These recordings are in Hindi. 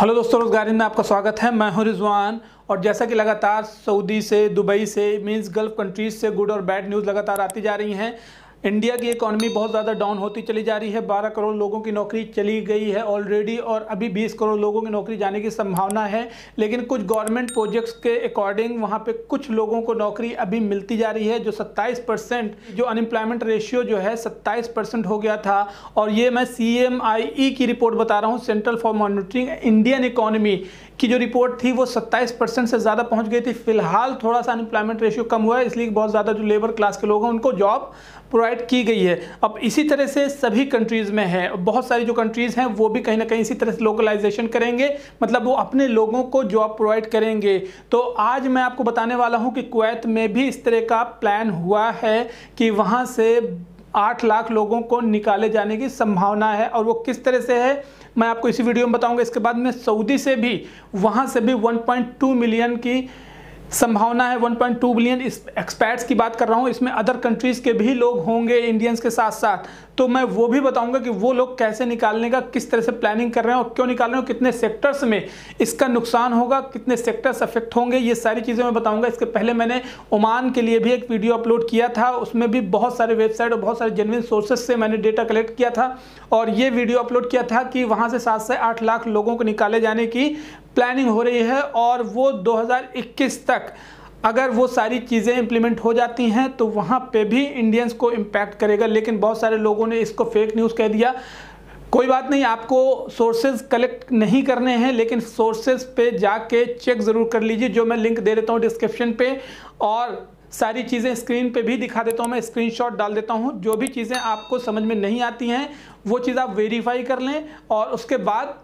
हेलो दोस्तों, रोजगारी में आपका स्वागत है। मैं हूं रिजवान। और जैसा कि लगातार सऊदी से, दुबई से, मीन्स गल्फ कंट्रीज से गुड और बैड न्यूज़ लगातार आती जा रही हैं। इंडिया की इकॉनमी बहुत ज़्यादा डाउन होती चली जा रही है। 12 करोड़ लोगों की नौकरी चली गई है ऑलरेडी और अभी 20 करोड़ लोगों की नौकरी जाने की संभावना है। लेकिन कुछ गवर्नमेंट प्रोजेक्ट्स के अकॉर्डिंग वहाँ पे कुछ लोगों को नौकरी अभी मिलती जा रही है। जो 27% जो अनएम्प्लॉयमेंट रेशियो जो है 27% हो गया था। और ये मैं CMIE की रिपोर्ट बता रहा हूँ, Centre for Monitoring Indian Economy की जो रिपोर्ट थी वो 27% से ज़्यादा पहुंच गई थी। फिलहाल थोड़ा सा अनएम्प्लॉयमेंट रेशियो कम हुआ है, इसलिए बहुत ज़्यादा जो लेबर क्लास के लोग हैं उनको जॉब प्रोवाइड की गई है। अब इसी तरह से सभी कंट्रीज़ में है। बहुत सारी जो कंट्रीज़ हैं वो भी कहीं ना कहीं इसी तरह से लोकलाइजेशन करेंगे, मतलब वो अपने लोगों को जॉब प्रोवाइड करेंगे। तो आज मैं आपको बताने वाला हूँ कि कुवैत में भी इस तरह का प्लान हुआ है कि वहाँ से 8 लाख लोगों को निकाले जाने की संभावना है। और वो किस तरह से है मैं आपको इसी वीडियो में बताऊंगा। इसके बाद में सऊदी से भी, वहाँ से भी 1.2 मिलियन की संभावना है। 1.2 बिलियन इस एक्सपैट्स की बात कर रहा हूँ। इसमें अदर कंट्रीज़ के भी लोग होंगे इंडियंस के साथ साथ। तो मैं वो भी बताऊंगा कि वो लोग कैसे निकालने का, किस तरह से प्लानिंग कर रहे हैं और क्यों निकाल रहे हैं, कितने सेक्टर्स में इसका नुकसान होगा, कितने सेक्टर्स अफेक्ट होंगे, ये सारी चीज़ें मैं बताऊंगा। इसके पहले मैंने ओमान के लिए भी एक वीडियो अपलोड किया था। उसमें भी बहुत सारे वेबसाइट और बहुत सारे जेन्युइन सोर्सेज से मैंने डेटा कलेक्ट किया था और ये वीडियो अपलोड किया था कि वहाँ से 7 से 8 लाख लोगों को निकाले जाने की प्लानिंग हो रही है। और वो 2021 तक अगर वो सारी चीज़ें इंप्लीमेंट हो जाती हैं तो वहाँ पे भी इंडियंस को इम्पैक्ट करेगा। लेकिन बहुत सारे लोगों ने इसको फेक न्यूज़ कह दिया। कोई बात नहीं, आपको सोर्सेज कलेक्ट नहीं करने हैं, लेकिन सोर्सेज पे जाके चेक ज़रूर कर लीजिए, जो मैं लिंक दे देता हूँ डिस्क्रिप्शन पे। और सारी चीज़ें स्क्रीन पे भी दिखा देता हूँ, मैं स्क्रीनशॉट डाल देता हूँ। जो भी चीज़ें आपको समझ में नहीं आती हैं वो चीज़ आप वेरीफाई कर लें और उसके बाद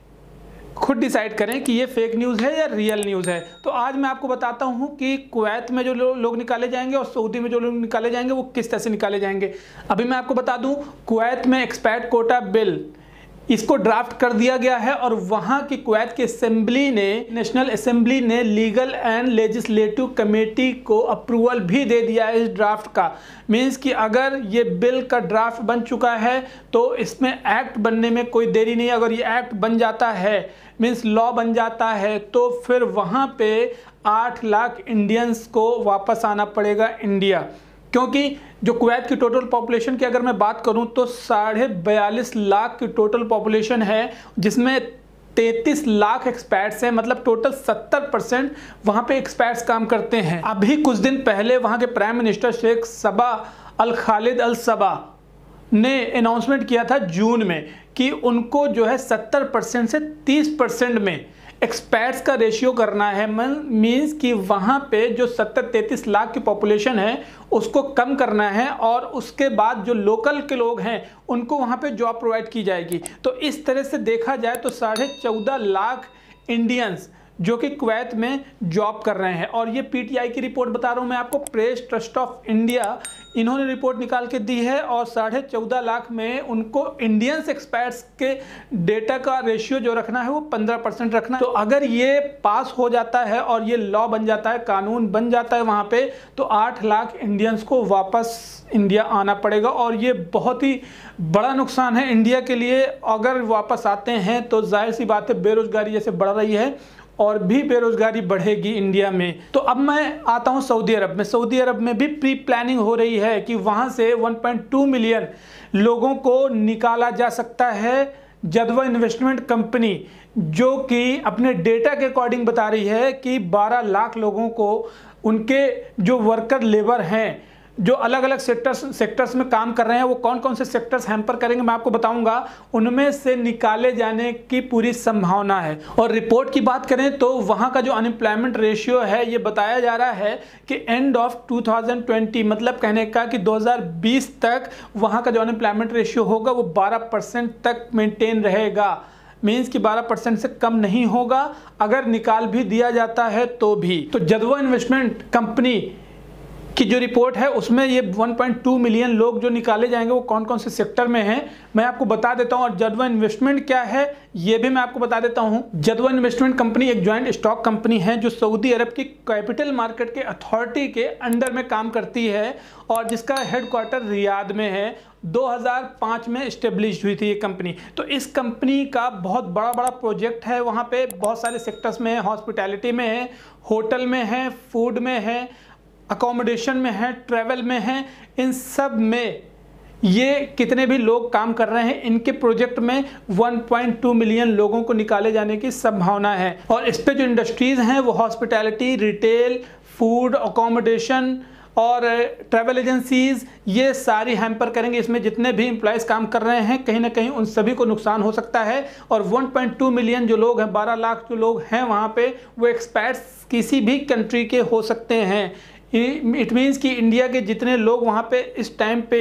खुद डिसाइड करें कि ये फेक न्यूज़ है या रियल न्यूज़ है। तो आज मैं आपको बताता हूँ कि कुवैत में जो लोग निकाले जाएंगे और सऊदी में जो लोग निकाले जाएंगे वो किस तरह से निकाले जाएंगे। अभी मैं आपको बता दूँ, कुवैत में एक्सपैट कोटा बिल इसको ड्राफ्ट कर दिया गया है और वहाँ की कुवैत की असेंबली ने, नेशनल असेंबली ने लीगल एंड लेजिस्लेटिव कमेटी को अप्रूवल भी दे दिया है इस ड्राफ्ट का। मीन्स कि अगर ये बिल का ड्राफ्ट बन चुका है तो इसमें एक्ट बनने में कोई देरी नहीं है। अगर ये एक्ट बन जाता है, मीन्स लॉ बन जाता है, तो फिर वहाँ पे 8 लाख इंडियंस को वापस आना पड़ेगा इंडिया। क्योंकि जो कुवैत की टोटल पॉपुलेशन की अगर मैं बात करूं तो 42.5 लाख की टोटल पॉपुलेशन है, जिसमें 33 लाख एक्सपैट्स हैं। मतलब टोटल 70% वहाँ पे एक्सपैट्स काम करते हैं। अभी कुछ दिन पहले वहाँ के prime minister Sheikh Sabah Al Khalid Al Sabah ने अनाउंसमेंट किया था जून में कि उनको जो है 70% से 30% में एक्सपैट्स का रेशियो करना है। मीन्स कि वहाँ पे जो 33 लाख की पॉपुलेशन है उसको कम करना है और उसके बाद जो लोकल के लोग हैं उनको वहाँ पे जॉब प्रोवाइड की जाएगी। तो इस तरह से देखा जाए तो 14.5 लाख इंडियंस जो कि कुवैत में जॉब कर रहे हैं। और ये PTI की रिपोर्ट बता रहा हूँ मैं आपको, प्रेस ट्रस्ट ऑफ इंडिया, इन्होंने रिपोर्ट निकाल के दी है। और 14.5 लाख में उनको इंडियंस एक्सपैट्स के डेटा का रेशियो जो रखना है वो 15% रखना है। तो अगर ये पास हो जाता है और ये लॉ बन जाता है, कानून बन जाता है वहाँ पे, तो 8 लाख इंडियंस को वापस इंडिया आना पड़ेगा। और ये बहुत ही बड़ा नुकसान है इंडिया के लिए। अगर वापस आते हैं तो जाहिर सी बात है बेरोजगारी जैसे बढ़ रही है और भी बेरोजगारी बढ़ेगी इंडिया में। तो अब मैं आता हूं सऊदी अरब में। सऊदी अरब में भी प्री प्लानिंग हो रही है कि वहां से 1.2 मिलियन लोगों को निकाला जा सकता है। जदवा इन्वेस्टमेंट कंपनी जो कि अपने डेटा के अकॉर्डिंग बता रही है कि 12 लाख लोगों को, उनके जो वर्कर लेबर हैं जो अलग अलग सेक्टर्स में काम कर रहे हैं, वो कौन कौन से सेक्टर्स हैम्पर करेंगे मैं आपको बताऊंगा, उनमें से निकाले जाने की पूरी संभावना है। और रिपोर्ट की बात करें तो वहां का जो अनएम्प्लॉयमेंट रेशियो है ये बताया जा रहा है कि एंड ऑफ 2020, मतलब कहने का कि 2020 तक वहां का जो अनएम्प्लॉयमेंट रेशियो होगा वो 12% तक मेंटेन रहेगा। मीन्स कि 12% से कम नहीं होगा अगर निकाल भी दिया जाता है तो भी। तो जदवा इन्वेस्टमेंट कंपनी की जो रिपोर्ट है उसमें ये 1.2 मिलियन लोग जो निकाले जाएंगे वो कौन कौन से सेक्टर में हैं मैं आपको बता देता हूं। और जदवा इन्वेस्टमेंट क्या है ये भी मैं आपको बता देता हूं। जदवा इन्वेस्टमेंट कंपनी एक ज्वाइंट स्टॉक कंपनी है जो सऊदी अरब की कैपिटल मार्केट के अथॉरिटी के अंडर में काम करती है और जिसका हेडक्वार्टर रियाद में है। 2005 में इस्टेब्लिश हुई थी ये कंपनी। तो इस कंपनी का बहुत बड़ा प्रोजेक्ट है, वहाँ पे बहुत सारे सेक्टर्स में है, हॉस्पिटैलिटी में है, होटल में है, फूड में है, अकोमोडेशन में है, ट्रैवल में है। इन सब में ये कितने भी लोग काम कर रहे हैं, इनके प्रोजेक्ट में 1.2 मिलियन लोगों को निकाले जाने की संभावना है। और इस पे जो इंडस्ट्रीज हैं वो हॉस्पिटैलिटी, रिटेल, फूड, अकोमोडेशन और ट्रैवल एजेंसीज, ये सारी हैम्पर करेंगे। इसमें जितने भी एम्प्लॉयज़ काम कर रहे हैं कहीं ना कहीं उन सभी को नुकसान हो सकता है। और 1.2 मिलियन जो लोग हैं, 12 लाख जो लोग हैं वहाँ पे, वो एक्सपैट्स किसी भी कंट्री के हो सकते हैं। इट मीन्स कि इंडिया के जितने लोग वहाँ पे इस टाइम पे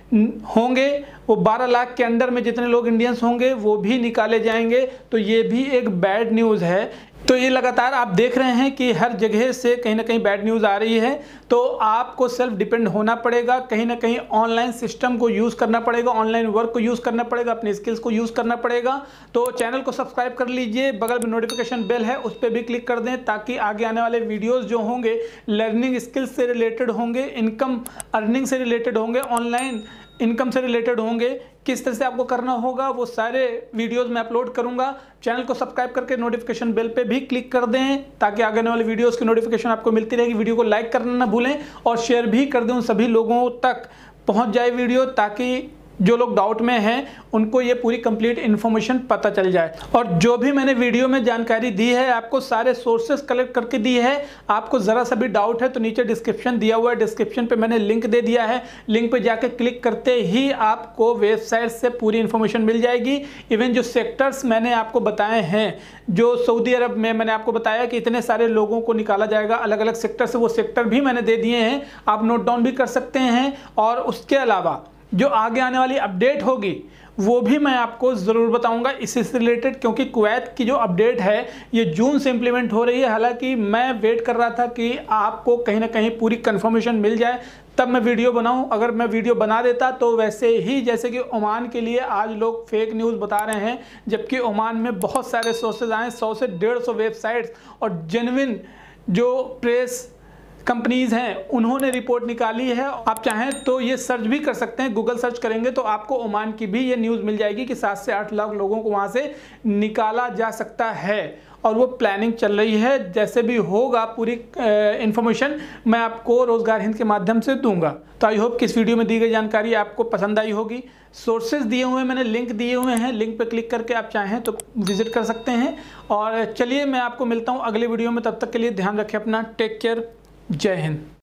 होंगे वो 12 लाख के अंडर में जितने लोग इंडियंस होंगे वो भी निकाले जाएंगे। तो ये भी एक बैड न्यूज़ है। तो ये लगातार आप देख रहे हैं कि हर जगह से कहीं ना कहीं बैड न्यूज़ आ रही है। तो आपको सेल्फ डिपेंड होना पड़ेगा, कहीं ना कहीं ऑनलाइन सिस्टम को यूज़ करना पड़ेगा, ऑनलाइन वर्क को यूज़ करना पड़ेगा, अपने स्किल्स को यूज़ करना पड़ेगा। तो चैनल को सब्सक्राइब कर लीजिए, बगल में नोटिफिकेशन बेल है उस पर भी क्लिक कर दें ताकि आगे आने वाले वीडियोज़ जो होंगे लर्निंग स्किल्स से रिलेटेड होंगे, इनकम अर्निंग से रिलेटेड होंगे, ऑनलाइन इनकम से रिलेटेड होंगे, किस तरह से आपको करना होगा वो सारे वीडियोस मैं अपलोड करूंगा। चैनल को सब्सक्राइब करके नोटिफिकेशन बेल पे भी क्लिक कर दें ताकि आगे आने वाले वीडियोस की नोटिफिकेशन आपको मिलती रहेगी। वीडियो को लाइक करना ना भूलें और शेयर भी कर दें, उन सभी लोगों तक पहुंच जाए वीडियो ताकि जो लोग डाउट में हैं उनको ये पूरी कंप्लीट इन्फॉर्मेशन पता चल जाए। और जो भी मैंने वीडियो में जानकारी दी है आपको सारे सोर्सेस कलेक्ट करके दी है। आपको ज़रा सा भी डाउट है तो नीचे डिस्क्रिप्शन दिया हुआ है, डिस्क्रिप्शन पे मैंने लिंक दे दिया है। लिंक पे जाके क्लिक करते ही आपको वेबसाइट से पूरी इन्फॉर्मेशन मिल जाएगी। इवन जो सेक्टर्स मैंने आपको बताए हैं, जो सऊदी अरब में मैंने आपको बताया कि इतने सारे लोगों को निकाला जाएगा अलग अलग सेक्टर से, वो सेक्टर भी मैंने दे दिए हैं, आप नोट डाउन भी कर सकते हैं। और उसके अलावा जो आगे आने वाली अपडेट होगी वो भी मैं आपको ज़रूर बताऊंगा इसी से रिलेटेड, क्योंकि कुवैत की जो अपडेट है ये जून से इम्प्लीमेंट हो रही है। हालांकि मैं वेट कर रहा था कि आपको कहीं ना कहीं पूरी कंफर्मेशन मिल जाए तब मैं वीडियो बनाऊं। अगर मैं वीडियो बना देता तो वैसे ही जैसे कि ओमान के लिए आज लोग फेक न्यूज़ बता रहे हैं, जबकि ओमान में बहुत सारे सोर्सेज आए, 100 से 150 वेबसाइट्स और जेन्युइन जो प्रेस कंपनीज हैं उन्होंने रिपोर्ट निकाली है। आप चाहें तो ये सर्च भी कर सकते हैं, गूगल सर्च करेंगे तो आपको ओमान की भी ये न्यूज़ मिल जाएगी कि 7 से 8 लाख लोगों को वहाँ से निकाला जा सकता है और वो प्लानिंग चल रही है। जैसे भी होगा पूरी इन्फॉर्मेशन मैं आपको रोज़गार हिंद के माध्यम से दूंगा। तो आई होप कि इस वीडियो में दी गई जानकारी आपको पसंद आई होगी। सोर्सेज दिए हुए हैं, मैंने लिंक दिए हुए हैं, लिंक पर क्लिक करके आप चाहें तो विजिट कर सकते हैं। और चलिए मैं आपको मिलता हूँ अगले वीडियो में, तब तक के लिए ध्यान रखें अपना, टेक केयर, जय हिंद।